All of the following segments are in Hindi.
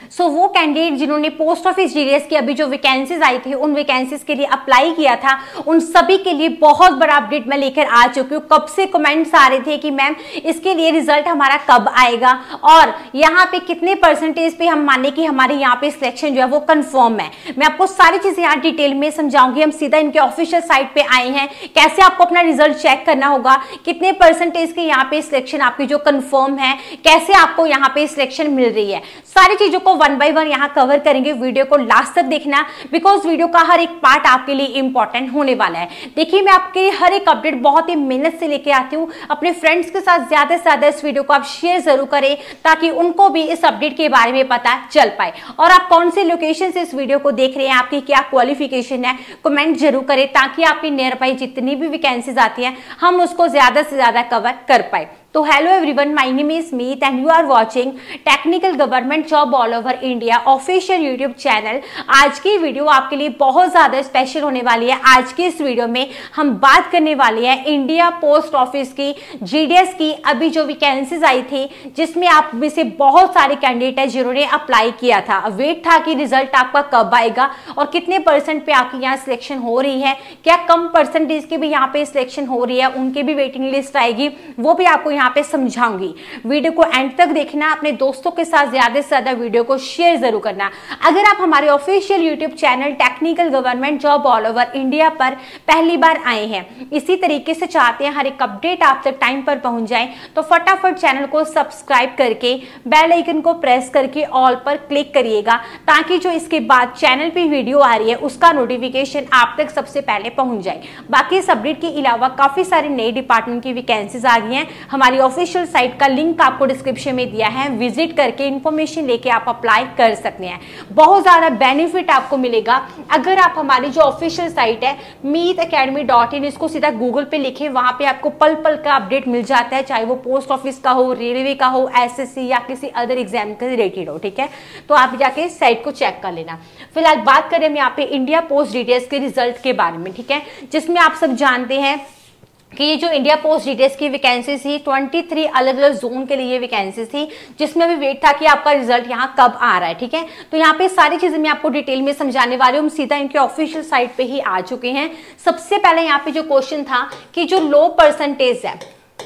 सो वो कैंडिडेट जिन्होंने पोस्ट ऑफिस जीडीएस की अभी जो वैकेंसीज आई थी उन वैकेंसीज के लिए अप्लाई किया था, उन सभी के लिए बहुत बड़ा अपडेट मैं लेकर आ चुकी हूँ। कब से कमेंट्स आ रहे थे कि मैम इसके लिए रिजल्ट हमारा कब आएगा और यहाँ पे कितने परसेंटेज पे हम माने कि हमारे यहाँ पे सिलेक्शन जो है वो कंफर्म है। मैं आपको सारी चीजें यहाँ डिटेल में समझाऊंगी। हम सीधा इनके ऑफिशियल साइट पे आए हैं, कैसे आपको अपना रिजल्ट चेक करना होगा, कितने परसेंटेज के यहाँ पे सिलेक्शन आपकी जो कंफर्म है, कैसे आपको यहाँ पे सिलेक्शन मिल रही है, सारी चीजों को वन बाय वन यहाँ कवर करेंगे। वीडियो को लास्ट तक देखना बिकॉज वीडियो का हर एक पार्ट आपके लिए इंपॉर्टेंट होने वाला है। देखिए मैं आपके हर एक अपडेट बहुत ही मेहनत से लेके आती हूँ। अपने फ्रेंड्स के साथ ज्यादा से ज्यादा इस वीडियो को आप शेयर जरूर करें ताकि उनको भी इस अपडेट के बारे में पता चल पाए। और आप कौन से लोकेशन से इस वीडियो को देख रहे हैं, आपकी क्या क्वालिफिकेशन है, कमेंट जरूर करें ताकि आपकी नियर बाई जितनी भी वैकेंसीज आती हैं हम उसको ज्यादा से ज्यादा कवर कर पाए। तो hello everyone, my name is Meet and you are watching technical government job all over India official YouTube channel. आज की वीडियो आपके लिए बहुत ज्यादा स्पेशल होने वाली है। आज की इस वीडियो में हम बात करने वाली है इंडिया पोस्ट ऑफिस की जीडीएस की अभी जो वैकेंसीज आई थी, जिसमें आप में से बहुत सारे कैंडिडेट है जिन्होंने अप्लाई किया था। वेट था कि रिजल्ट आपका कब आएगा और कितने परसेंट पे आपकी यहाँ सिलेक्शन हो रही है, क्या कम परसेंटेज की भी यहाँ पे सिलेक्शन हो रही है, उनकी भी वेटिंग लिस्ट आएगी, वो भी आपको यहाँ पे समझाऊंगी। वीडियो को एंड तक देखना, अपने दोस्तों के साथ ज्यादा से ज्यादा वीडियो को शेयर जरूर करना। अगर आप हमारे official YouTube channel technical government job all over India पर पहली बार आए हैं, इसी तरीके से चाहते हैं हर एक अपडेट आप तक टाइम पर पहुंच जाए, तो फटाफट चैनल को सब्सक्राइब करके बेल आइकन को प्रेस करके ऑल पर क्लिक करिएगा ताकि जो इसके बाद चैनल पे वीडियो आ रही है उसका नोटिफिकेशन आप तक सबसे पहले पहुंच जाए। बाकी इस अपडेट के अलावा काफी सारे नए डिपार्टमेंट की वैकेंसीज आ गई हैं। हमारी ऑफिशियल साइट का लिंक आपको डिस्क्रिप्शन में दिया है, विजिट करके इंफॉर्मेशन लेके आप अप्लाई कर सकते हैं। बहुत ज्यादा बेनिफिट आपको मिलेगा अगर आप हमारी जो ऑफिशियल साइट है meetacademy.in, इसको सीधा गूगल पे लिखें, वहां पे आपको पल पल का अपडेट मिल जाता है, चाहे वो पोस्ट ऑफिस का हो, रेलवे का हो, एसएससी या किसी अदर एग्जाम के रिलेटेड हो। ठीक है, तो आप जाके साइट को चेक कर लेना। फिलहाल बात करें हम यहाँ पे इंडिया पोस्ट जीडीएस के रिजल्ट के बारे में, ठीक है, जिसमें आप सब जानते हैं कि ये जो इंडिया पोस्ट जीडीएस की वैकेंसी थी 23 अलग अलग जोन के लिए वैकेंसी थी, जिसमें भी वेट था कि आपका रिजल्ट यहाँ कब आ रहा है। ठीक है, तो यहाँ पे सारी चीजें मैं आपको डिटेल में समझाने वाली हूँ। हम सीधा इनके ऑफिशियल साइट पे ही आ चुके हैं। सबसे पहले यहाँ पे जो क्वेश्चन था कि जो लो परसेंटेज है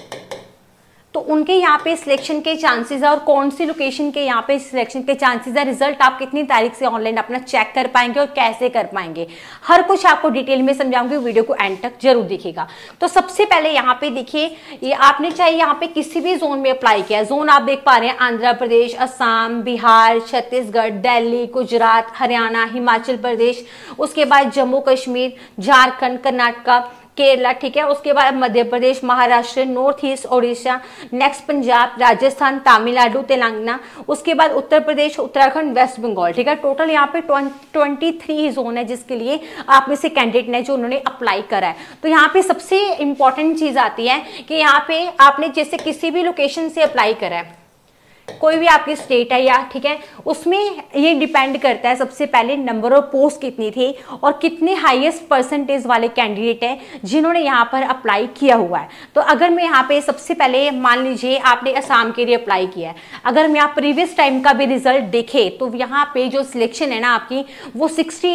तो उनके यहाँ पे सिलेक्शन के चांसेस है और कौन सी लोकेशन के यहाँ पे सिलेक्शन के चांसेस है, रिजल्ट आप कितनी तारीख से ऑनलाइन अपना चेक कर पाएंगे और कैसे कर पाएंगे, हर कुछ आपको डिटेल में समझाऊंगी। वीडियो को एंड तक जरूर देखिएगा। तो सबसे पहले यहाँ पे देखिए, ये आपने चाहे यहाँ पे किसी भी जोन में अप्लाई किया, जोन आप देख पा रहे हैं आंध्र प्रदेश, असम, बिहार, छत्तीसगढ़, दिल्ली, गुजरात, हरियाणा, हिमाचल प्रदेश, उसके बाद जम्मू कश्मीर, झारखंड, कर्नाटका, केरला, ठीक है, उसके बाद Madhya Pradesh, Maharashtra, north east, Odisha, next Punjab, Rajasthan, Tamil Nadu, Telangana, उसके बाद उत्तर प्रदेश, उत्तराखंड, वेस्ट बंगाल। ठीक है, टोटल यहाँ पे 23 जोन है जिसके लिए आप में से कैंडिडेट ने जो उन्होंने अप्लाई करा है। तो यहाँ पे सबसे इंपॉर्टेंट चीज आती है कि यहाँ पे आपने जैसे किसी भी लोकेशन से अप्लाई करा है, कोई भी आपकी स्टेट है या, ठीक है, उसमें ये डिपेंड करता है सबसे पहले नंबर ऑफ पोस्ट कितनी थी और कितने हाईएस्ट परसेंटेज वाले कैंडिडेट हैं जिन्होंने यहाँ पर अप्लाई किया हुआ है। तो अगर मैं यहाँ पे सबसे पहले मान लीजिए आपने असम के लिए अप्लाई किया है, अगर मैं आप प्रीवियस टाइम का भी रिजल्ट देखे तो यहाँ पे जो सिलेक्शन है ना आपकी वो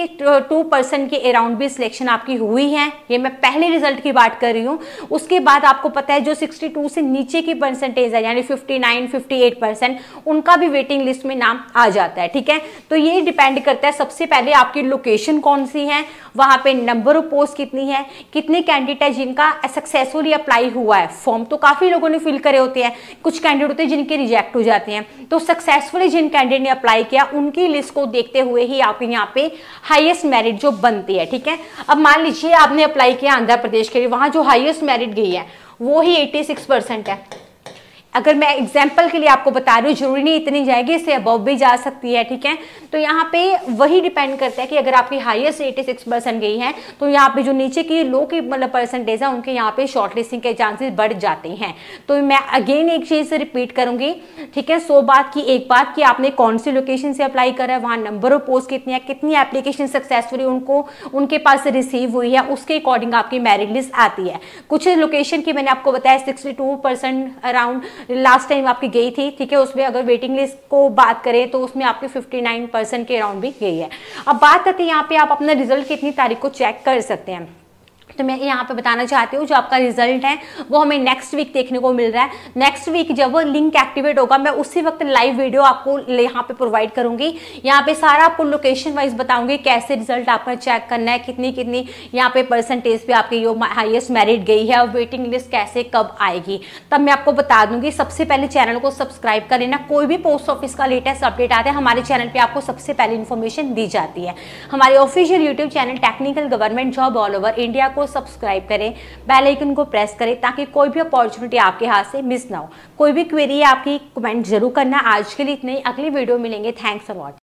62% के अराउंड भी सिलेक्शन आपकी हुई है। ये मैं पहले रिजल्ट की बात कर रही हूँ। उसके बाद आपको पता है जो 62 से नीचे की परसेंटेज है यानी 59-58%, उनका भी वेटिंग लिस्ट में नाम आ जाता है। ठीक है, तो ये डिपेंड करता है सबसे पहले आपकी लोकेशन कौन सी है, वहां पे नंबर ऑफ पोस्ट कितनी है, कितने कैंडिडेट है जिनका सक्सेसफुली अप्लाई हुआ है। फॉर्म तो काफी लोगों ने फिल करे होते हैं, कुछ कैंडिडेट होते हैं जिनके रिजेक्ट हो जाते हैं, तो सक्सेसफुली जिन कैंडिडेट ने अप्लाई किया उनकी लिस्ट को देखते हुए ही आपके यहाँ पे हाईएस्ट मेरिट जो बनती है। ठीक है, अब मान लीजिए आपने अप्लाई किया आंध्र प्रदेश के लिए, वहां जो हाईएस्ट मेरिट गई है वो ही 86% है। अगर मैं एग्जाम्पल के लिए आपको बता रही हूँ, जरूरी नहीं इतनी जाएगी, इससे अबव भी जा सकती है। ठीक है, तो यहाँ पे वही डिपेंड करता है कि अगर आपकी हाईएस्ट 86% गई है तो यहाँ पे जो नीचे की लो की मतलब परसेंटेज है उनके यहाँ पे शॉर्टलिस्टिंग के चांसेस बढ़ जाते हैं। तो मैं अगेन एक चीज रिपीट करूंगी, ठीक है, 100 बात की एक बात कि आपने कौन सी लोकेशन से अप्लाई करा है, वहाँ नंबर ऑफ पोस्ट कितनी है, कितनी एप्लीकेशन सक्सेसफुली उनको उनके पास रिसीव हुई है, उसके अकॉर्डिंग आपकी मेरिट लिस्ट आती है। कुछ लोकेशन की मैंने आपको बताया 62% अराउंड लास्ट टाइम आपकी गई थी, ठीक है, उसमें अगर वेटिंग लिस्ट को बात करें तो उसमें आपकी 59% के अराउंड भी गई है। अब बात करते हैं यहाँ पे आप अपना रिजल्ट कितनी तारीख को चेक कर सकते हैं। तो मैं यहाँ पे बताना चाहती हूँ जो आपका रिजल्ट है वो हमें नेक्स्ट वीक देखने को मिल रहा है। नेक्स्ट वीक जब वो लिंक एक्टिवेट होगा मैं उसी वक्त लाइव वीडियो आपको यहाँ पे प्रोवाइड करूंगी। यहाँ पे सारा आपको लोकेशन वाइज बताऊंगी कैसे रिजल्ट आपका चेक करना है, कितनी कितनी यहाँ पे परसेंटेज पे आपकी जो हाईएस्ट मेरिट गई है और वेटिंग लिस्ट कैसे कब आएगी तब मैं आपको बता दूंगी। सबसे पहले चैनल को सब्सक्राइब कर लेना, कोई भी पोस्ट ऑफिस का लेटेस्ट अपडेट आता है हमारे चैनल पर आपको सबसे पहले इन्फॉर्मेशन दी जाती है। हमारे official YouTube channel technical government job all over India को सब्सक्राइब करें, बेल आइकन को प्रेस करें ताकि कोई भी अपॉर्चुनिटी आपके हाथ से मिस ना हो। कोई भी क्वेरी है आपकी कमेंट जरूर करना। आज के लिए इतने ही, अगली वीडियो मिलेंगे। Thanks a lot.